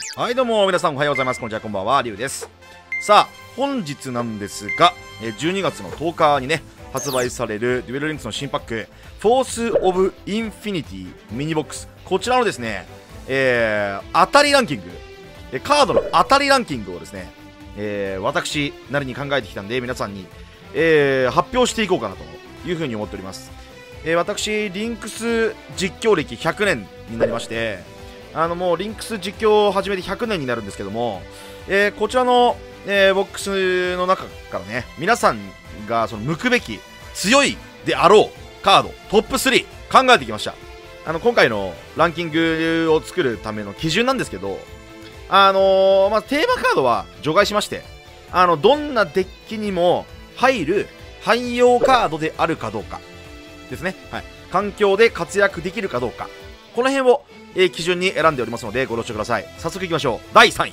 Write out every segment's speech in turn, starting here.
はいどうも皆さんおはようございます。こんにちは、こんばんは、りゅうです。さあ本日なんですが12月の10日にね発売されるデュエルリンクスの新パックフォースオブインフィニティミニボックス、こちらのですね、当たりランキング、カードの当たりランキングをですね、私なりに考えてきたんで皆さんに、発表していこうかなというふうに思っております。私リンクス実況歴100年になりまして、もうリンクス実況を始めて100年になるんですけども、こちらの、ボックスの中からね皆さんがその向くべき強いであろうカードトップ3考えてきました。今回のランキングを作るための基準なんですけど、まずテーマカードは除外しまして、どんなデッキにも入る汎用カードであるかどうかですね、はい、環境で活躍できるかどうか、この辺を、基準に選んでおりますのでご了承ください。早速いきましょう。第3位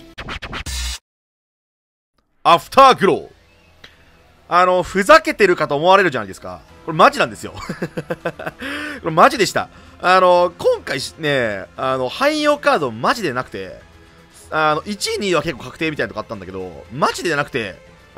アフターグロー。ふざけてるかと思われるじゃないですか。これマジなんですよこれマジでした。今回ね汎用カードマジでなくて、1位2位は結構確定みたいなとこあったんだけど、マジでなくて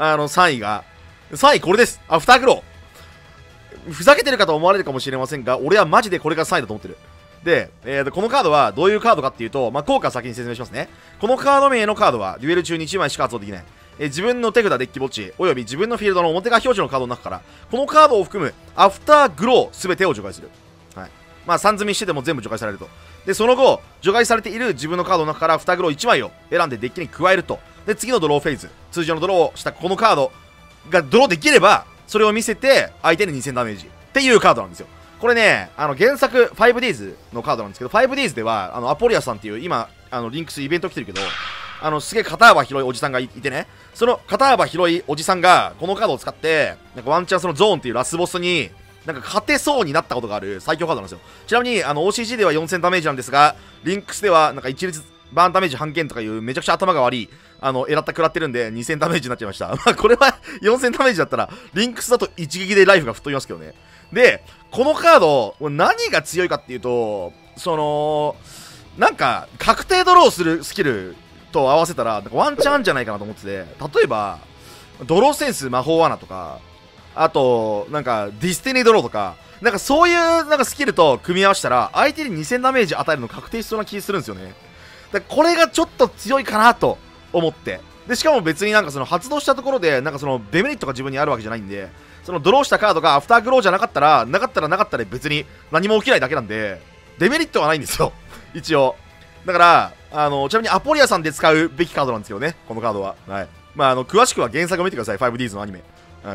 3位これです。アフターグロー。ふざけてるかと思われるかもしれませんが、俺はマジでこれが3位だと思ってる。で、このカードはどういうカードかっていうと、効果先に説明しますね。このカード名のカードはデュエル中に1枚しか発動できない。自分の手札デッキ墓地および自分のフィールドの表側表示のカードの中からこのカードを含むアフターグローすべてを除外する。はい。3積みしてても全部除外されると。で、その後除外されている自分のカードの中からアフターグロー1枚を選んでデッキに加えると。で、次のドローフェーズ、通常のドローをしたこのカードがドローできればそれを見せて相手に2000ダメージっていうカードなんですよ。これね、原作 5days のカードなんですけど、5days ではアポリアさんっていう今リンクスイベント来てるけど、すげえ肩幅広いおじさんがいてね、その肩幅広いおじさんがこのカードを使ってなんかワンチャンそのゾーンっていうラスボスになんか勝てそうになったことがある最強カードなんですよ。ちなみにOCG では4000ダメージなんですが、リンクスではなんか一律バーンダメージ半減とかいうめちゃくちゃ頭が悪いエラッタ食らってるんで2000ダメージになっちゃいましたこれは4000ダメージだったらリンクスだと一撃でライフが吹っ飛びますけどね。で、このカード何が強いかっていうと、なんか確定ドローするスキルと合わせたらなんかワンチャンあるんじゃないかなと思ってて、例えばドローセンス魔法罠とか、あとなんかディスティニードローとか、なんかそういうなんかスキルと組み合わせたら相手に2000ダメージ与えるの確定しそうな気するんですよね。だからこれがちょっと強いかなと思って、でしかも別になんかその発動したところでなんかそのデメリットが自分にあるわけじゃないんで、そのドローしたカードがアフターグローじゃなかったらなかったで別に何も起きないだけなんでデメリットはないんですよ一応。だからちなみにアポリアさんで使うべきカードなんですけどね、このカードは。はい。詳しくは原作を見てください。 5Ds のアニメ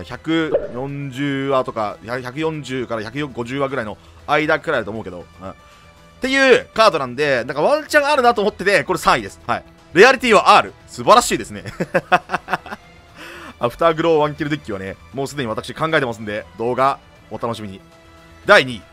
140話とか140から150話ぐらいの間くらいだと思うけど、っていうカードなんで、なんかワンチャンあるなと思ってて、これ3位です。はい。レアリティは R。素晴らしいですねアフターグローワンキルデッキはね、もうすでに私考えてますんで、動画お楽しみに。第2位。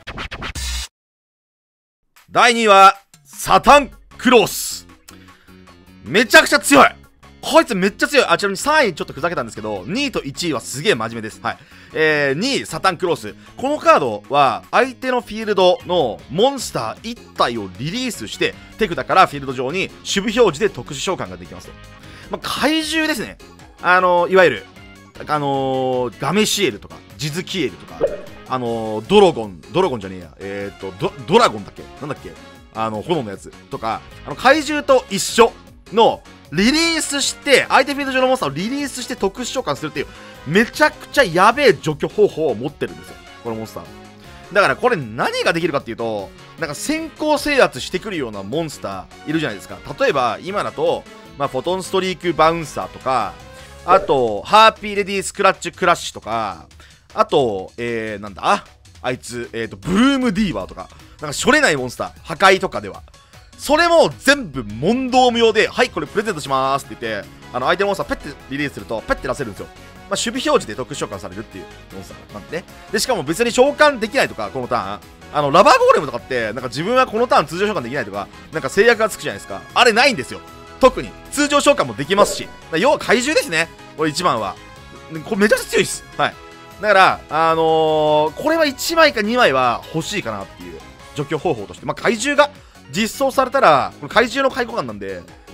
第2位は、サタンクロース。めちゃくちゃ強い。こいつめっちゃ強い。ちなみに3位ちょっとふざけたんですけど、2位と1位はすげえ真面目です。はい。2位、サタンクロース。このカードは、相手のフィールドのモンスター1体をリリースして、手札からフィールド上に守備表示で特殊召喚ができますと。怪獣ですね。いわゆる、ガメシエルとか、ジズキエルとか、ドラゴンじゃねえや、ドラゴンだっけなんだっけ炎のやつとか、怪獣と一緒の、リリースして、相手フィールド上のモンスターをリリースして特殊召喚するっていう、めちゃくちゃやべえ除去方法を持ってるんですよ、このモンスター。だからこれ何ができるかっていうと、なんか先行制圧してくるようなモンスターいるじゃないですか。例えば、今だと、フォトンストリークバウンサーとか、あと、ハーピーレディースクラッチクラッシュとか、あと、なんだあいつ、ブルームディーバーとか、なんかしょれないモンスター、破壊とかでは。それも全部問答無用で、はい、これプレゼントしまーすって言って、相手のモンスターペッてリリースすると、ペッて出せるんですよ。守備表示で特殊召喚されるっていうモンスターなんでね。で、しかも別に召喚できないとか、このターン。ラバーゴーレムとかって、なんか自分はこのターン通常召喚できないとか、なんか制約がつくじゃないですか。あれないんですよ。特に。通常召喚もできますし。要は怪獣ですね。これ一番は。これめちゃくちゃ強いです。はい。だから、これは1枚か2枚は欲しいかなっていう除去方法として。怪獣が実装されたら、これ怪獣の開口感なんで、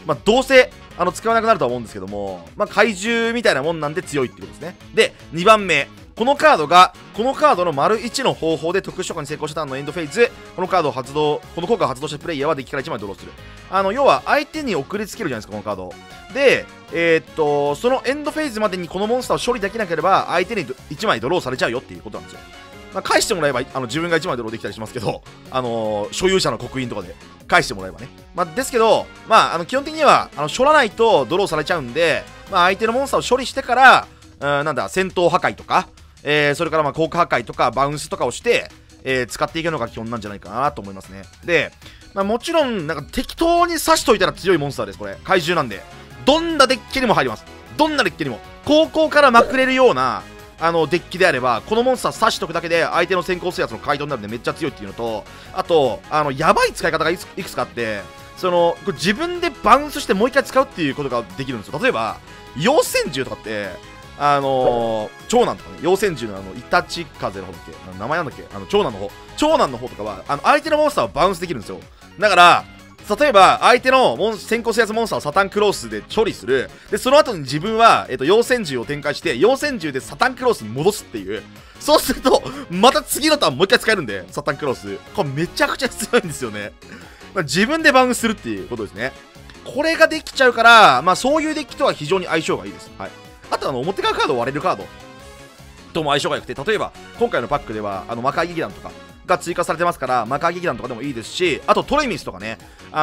まあ、どうせ、使わなくなるとは思うんですけども、まあ、怪獣みたいなもんなんで強いってことですね。で、2番目。このカードの丸1の方法で特殊召喚に成功したターンのエンドフェイズ、この効果を発動したプレイヤーはデッキから1枚ドローする。要は相手に送りつけるじゃないですか、このカード。で、そのエンドフェイズまでにこのモンスターを処理できなければ、相手に1枚ドローされちゃうよっていうことなんですよ。まあ、返してもらえば、自分が1枚ドローできたりしますけど、所有者の刻印とかで返してもらえばね。まあ、ですけど、まあ、基本的には、処らないとドローされちゃうんで、まあ、相手のモンスターを処理してから、戦闘破壊とか、それからまあ効果破壊とかバウンスとかをして、使っていくのが基本なんじゃないかなと思いますね。で、まあ、もちろんなんか適当に刺しといたら強いモンスターです。これ怪獣なんでどんなデッキにも入ります。どんなデッキにも高校からまくれるようなデッキであればこのモンスター刺しとくだけで相手の先行制圧の回答になるんでめっちゃ強いっていうのと、あとやばい使い方がいくつかあって、これ自分でバウンスしてもう一回使うっていうことができるんですよ。例えば妖仙獣とかって長男とかね、妖仙獣のイタチ風の方だっけ、名前なんだっけ、長男の方とかは相手のモンスターをバウンスできるんですよ。だから例えば相手の先行制圧モンスターをサタンクロースで処理する。でその後に自分は、妖仙獣を展開して妖仙獣でサタンクロースに戻すっていう。そうするとまた次のターンもう一回使えるんで、サタンクロースこれめちゃくちゃ強いんですよね。まあ、自分でバウンスするっていうことですね。これができちゃうから、まあそういうデッキとは非常に相性がいいです。はい。あと表側カードを割れるカードとも相性が良くて、例えば今回のパックでは魔界劇団とかが追加されてますから、魔界劇団とかでもいいですし、あとトレミスとかね、メ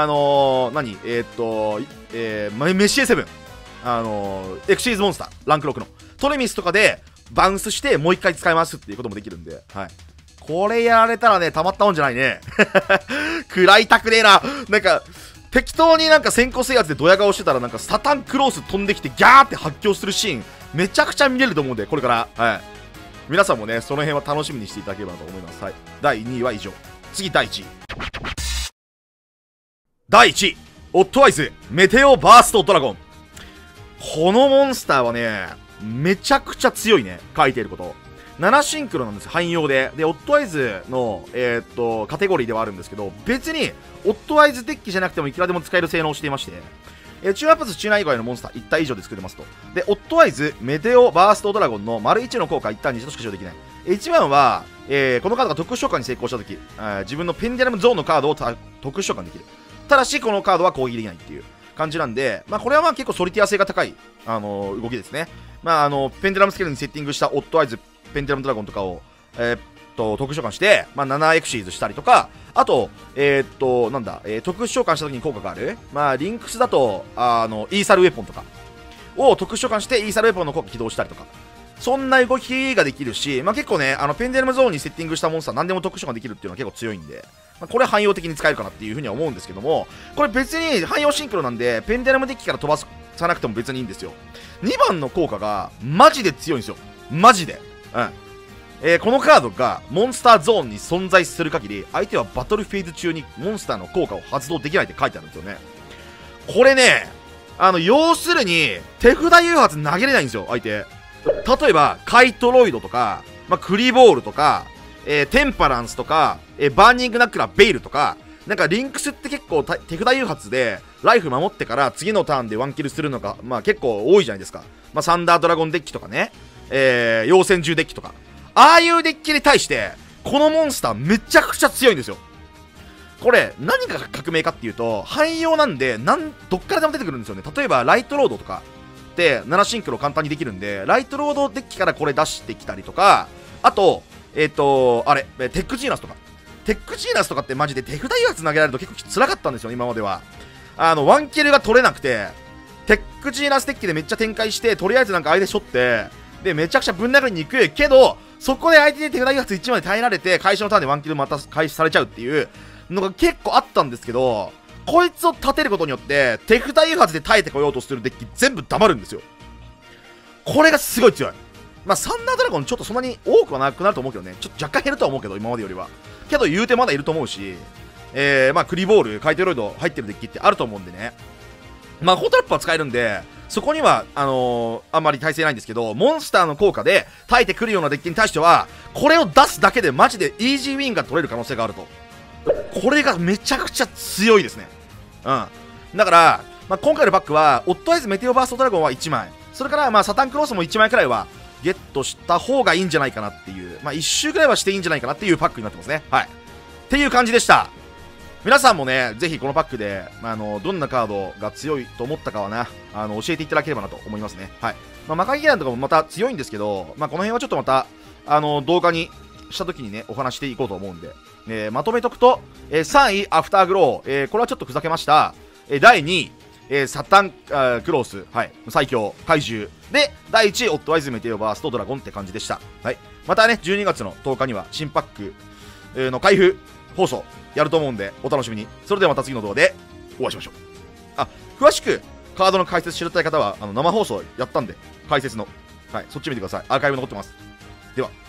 シエ7、エクシーズモンスターランク6のトレミスとかでバウンスしてもう一回使いますっていうこともできるんで、はい、これやられたらねたまったもんじゃないね。食らいたくねえな。なんか適当になんか先行制圧でドヤ顔してたらなんかサタンクロース飛んできてギャーって発狂するシーンめちゃくちゃ見れると思うんで、これから、はい、皆さんもねその辺は楽しみにしていただければと思います。はい、第2位は以上。次第1位。第1位オットワイズメテオバーストドラゴン。このモンスターはねめちゃくちゃ強いね。書いていること7シンクロなんですよ、汎用で。で、オットワイズの、カテゴリーではあるんですけど、別に、オットワイズデッキじゃなくてもいくらでも使える性能をしていまして、チューアップスチューナー以外のモンスター1体以上で作れますと。で、オットワイズ、メテオ、バーストドラゴンの丸1の効果1ターンに1度しか使用できない。1番は、このカードが特殊召喚に成功したとき、自分のペンディラムゾーンのカードを特殊召喚できる。ただし、このカードは攻撃できないっていう感じなんで、まあ、これはまあ結構ソリティア性が高い、動きですね。まあ、ペンディラムスケールにセッティングしたオットワイズ、ペンディラムドラゴンとかを、特殊召喚して、まあ、7エクシーズしたりとか、あと、特殊召喚した時に効果がある、まあ、リンクスだと、イーサルウェポンとかを特殊召喚して、イーサルウェポンの効果起動したりとか、そんな動きができるし、まあ、結構ね、ペンディラムゾーンにセッティングしたモンスター何でも特殊召喚できるっていうのは結構強いんで、まあ、これ汎用的に使えるかなっていうふうには思うんですけども、これ別に汎用シンクロなんで、ペンディラムデッキから飛ばさなくても別にいいんですよ。2番の効果がマジで強いんですよ。マジで。うん。このカードがモンスターゾーンに存在する限り、相手はバトルフェーズ中にモンスターの効果を発動できないって書いてあるんですよね。これね、要するに、手札誘発投げれないんですよ、相手。例えば、カイトロイドとか、まあ、クリボールとか、テンパランスとか、バーニングナックラーベイルとか、なんかリンクスって結構手札誘発でライフ守ってから次のターンでワンキルするのが、まあ結構多いじゃないですか。まあサンダードラゴンデッキとかね、妖仙獣デッキとか。ああいうデッキに対して、このモンスターめちゃくちゃ強いんですよ。これ、何が革命かっていうと、汎用なんで、どっからでも出てくるんですよね。例えば、ライトロードとかって7シンクロ簡単にできるんで、ライトロードデッキからこれ出してきたりとか、あと、テックジーナスとか。テックジーナスとかってマジで手札誘発投げられると結構辛かったんですよね、今までは。ワンキルが取れなくて、テックジーナスデッキでめっちゃ展開して、とりあえずなんか相手しょって、で、めちゃくちゃぶん殴りに行くけど、そこで相手に手札誘発1枚で耐えられて、開始のターンでワンキルまた開始されちゃうっていうのが結構あったんですけど、こいつを立てることによって、手札誘発で耐えてこようとするデッキ全部黙るんですよ。これがすごい強い。まあ、サンダードラゴンちょっとそんなに多くはなくなると思うけどね。ちょっと若干減るとは思うけど、今までよりは。けど言うてまだいると思うし、まあ、クリボール、カイトロイド入ってるデッキってあると思うんでね。まあ、ホートラップは使えるんで、そこには、あんまり耐性ないんですけど、モンスターの効果で耐えてくるようなデッキに対しては、これを出すだけでマジでイージーウィンが取れる可能性があると。これがめちゃくちゃ強いですね。うん。だから、 まあ、今回のパックは、オッドアイズメテオバーストドラゴンは1枚、それから、まあ、サタンクロスも1枚くらいは、ゲットした方がいいんじゃないかなっていう、まあ、1周くらいはしていいんじゃないかなっていうパックになってますね。はい。っていう感じでした。皆さんもね、ぜひこのパックで、どんなカードが強いと思ったかはな、教えていただければなと思いますね。はい。まあ、魔界ギランとかもまた強いんですけど、まあ、この辺はちょっとまた、動画にした時にね、お話していこうと思うんで、まとめとくと、3位、アフターグロー、これはちょっとふざけました。第2位、サタンクロス、はい、最強、怪獣。で、第1位、オッドアイズメテオバーストドラゴンって感じでした。はい。またね、12月の10日には新パック、の開封放送やると思うんで、お楽しみに。それではまた次の動画でお会いしましょう。あ、詳しくカードの解説知りたい方は、生放送やったんで、解説の。はい、そっち見てください。アーカイブ残ってます。では。